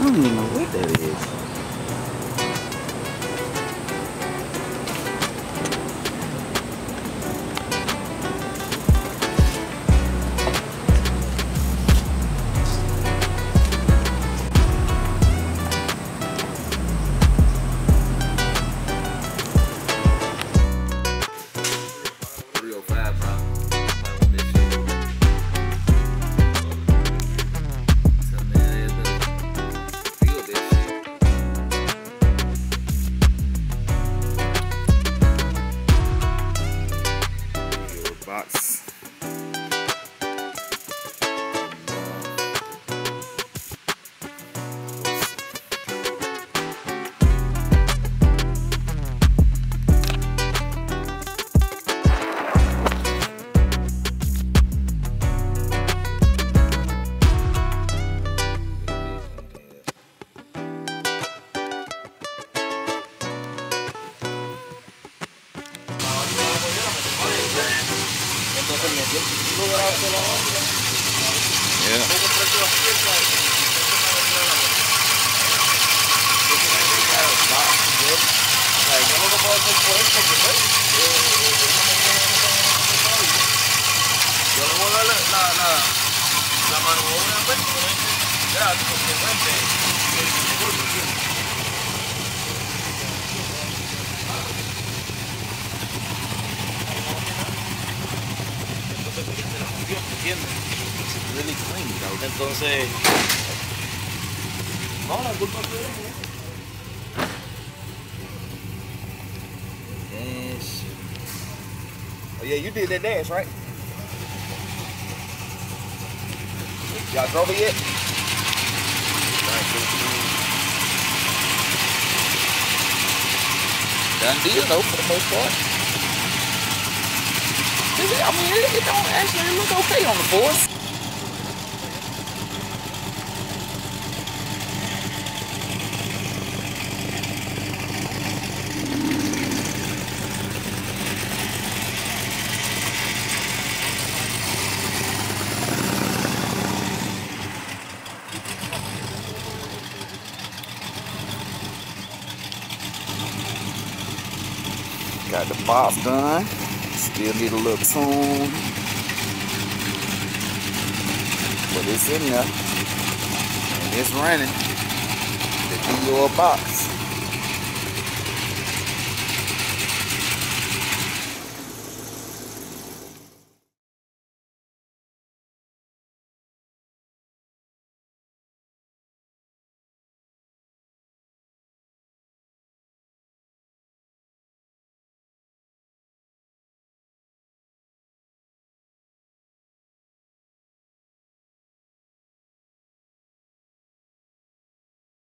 don't even know what that is. Box. Really clean, though. Entonces, no, la culpa es de Dash. Oh yeah, you did that dash, right? Y'all drove it yet? Done deal though, for the most part. I mean, it don't actually look okay on the force. Got the box done. Still need a little tune, but it's in there and it's running. The Dior box.